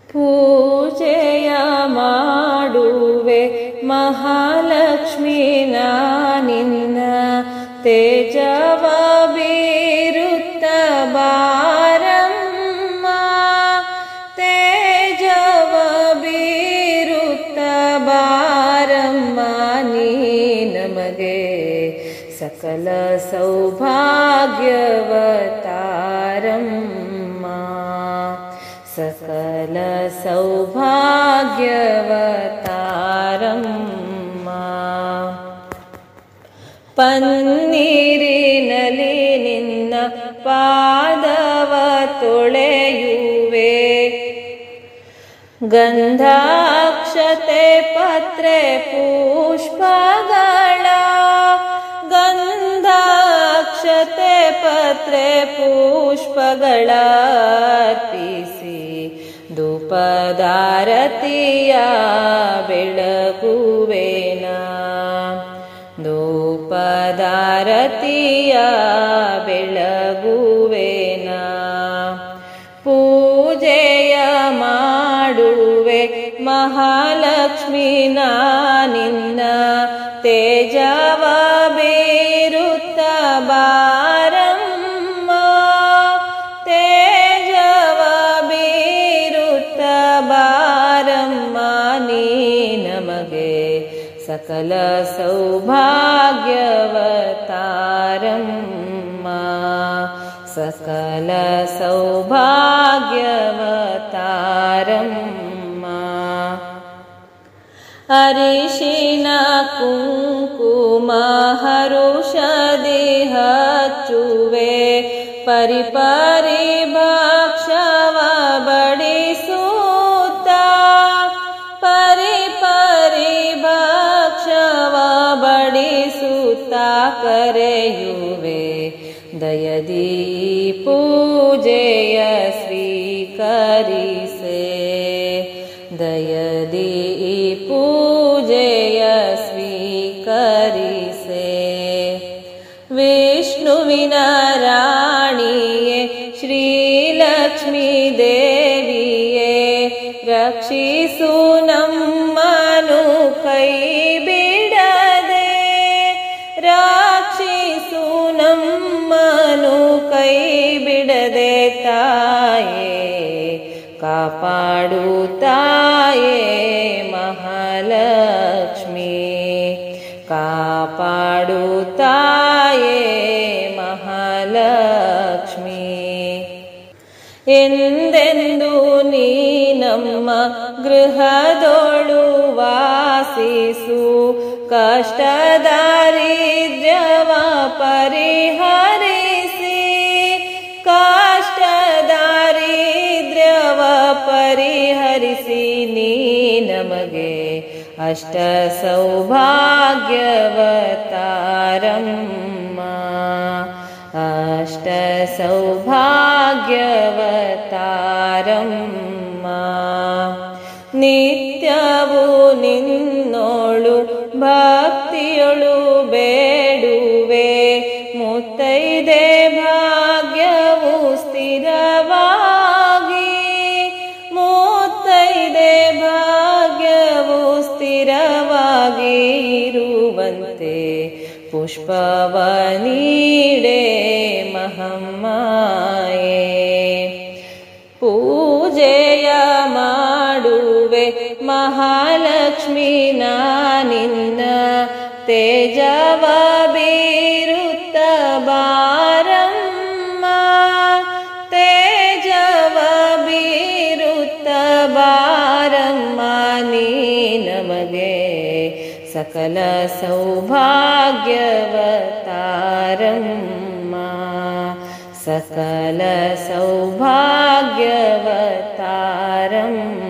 ಪೂಜೆಯ ಮಾಡುವೆ ಮಹಾಲಕ್ಷ್ಮೀ ನಿನ್ನ ತೇಜವ ಬೀರುತ್ತ ಬಾರಮ್ಮ ತೇಜವ ಬೀರುತ್ತ ಬಾರಮ್ಮ ನೀ ನಮಗೆ ಸಕಲ ಸೌಭಾಗ್ಯವತಾರಮ್ಮ ಸಕಲ ಸೌಭಾಗ್ಯವತಾರಮ್ಮ ಪನ್ನೀರಿನಲ್ಲಿ ನಿನ್ನ ಪಾದವ ತೊಳೆಯುವೆ ಗಂಧಾಕ್ಷತೆ ಪತ್ರೆ ಪುಷ್ಪಗಳ ಗಂಧಾಕ್ಷತೆ ಪತ್ರೆ ಪುಷ್ಪಗಳ ಅರ್ಪಿಸಿ ಧೂಪದಾರತಿಯ ಬೆಳಗುವೆನ ಧೂಪದಾರತಿಯ ಬೆಳಗುವೆನ ಪೂಜೆಯ ಮಾಡುವೆ ಮಹಾಲಕ್ಷ್ಮೀ ನಿನ್ನ ತೇಜವ ಬೀರುತ್ತ ಬಾರಮ್ಮ ತೇಜವ ಬೀರುತ್ತ ಬಾರಮ್ಮ ನೀ ನಮಗೆ ಸಕಲ ಸೌಭಾಗ್ಯವತಾರಮ್ಮ ಸಕಲ ಸೌಭಾಗ್ಯವತಾರಮ್ಮ ಅರಿಶಿನ ಕುಂಕುಮ ಹರುಷದಿ ಹಚ್ಚುವೆ ಪರಿಪರಿ ಭಕ್ಷವ ಬಡಿಸೂತ ಪರಿಪರಿ ಭಕ್ಷವ ಬಡಿಸೂತ ಕರೆಯುವೆ ದಯದಿ ಪೂಜೆಯ ಸ್ವೀಕರಿಸೆ ದಯದಿ ಪೂಜೆಯ ಸ್ವೀಕರಿಸೆ ವಿಷ್ಣುವಿನ ರಾಣಿಯೇ ಶ್ರೀಲಕ್ಷ್ಮೀ ದೇವಿಯೇ ರಕ್ಷಿಸು ನಮ್ಮನು ಕೈ ಬಿಡದೆ ರಕ್ಷಿಸು ನಮ್ಮನು ಕೈ ಬಿಡದೆ ತಾಯೇ ಕಾಪಾಡು ತಾಯೇ ಮಹಾಲಕ್ಷ್ಮೀ ಕಾಪಾಡು ತಾಯೇ ಮಹಾಲಕ್ಷ್ಮೀ ಎಂದೆಂದು ನೀ ನಮ್ಮ ಗೃಹದೊಳು ವಾಸಿಸು ಕಷ್ಟ ದಾರಿದ್ರ್ಯವ ಪರಿಹರಿಸಿ ಕಷ್ಟ ದಾರಿದ್ರ್ಯವ ಪರಿಹರಿಸಿ ನೀ ನಮಗೆ ಅಷ್ಟ ಸೌಭಾಗ್ಯವತಾರಮ್ಮ ಅಷ್ಟ ಸೌಭಾಗ್ಯವತಾರಮ್ಮ ನಿತ್ಯವೂ ನಿನ್ನೋಳು ಭಕ್ತಿಯೊಳು ಬೇಡುವೆ ಮುತ್ತೈದೆ ಭಾಗ್ಯವು ಸ್ಥಿರವಾಗಿ ಮುತ್ತೈದೆ ಭಾಗ್ಯವು ಸ್ಥಿರವಾಗಿ ಇರುವಂತೆ ಪುಷ್ಪವ ನೀಡೆ ಮಹಮ್ಮಾಯೇ ಪೂಜೆಯ ಮಾಡುವೆ ಮಹಾಲಕ್ಷ್ಮೀ ನಿನ್ನ ತೇಜವ ಬೀರುತ್ತ ಬಾರಮ್ಮ ತೇಜವ ಬೀರುತ್ತ ಬಾರಮ್ಮ ನೀ ನಮಗೆ ಸಕಲ ಸೌಭಾಗ್ಯವತಾರಮ್ಮ ಸಕಲ ಸೌಭಾಗ್ಯವತಾರಮ್ಮ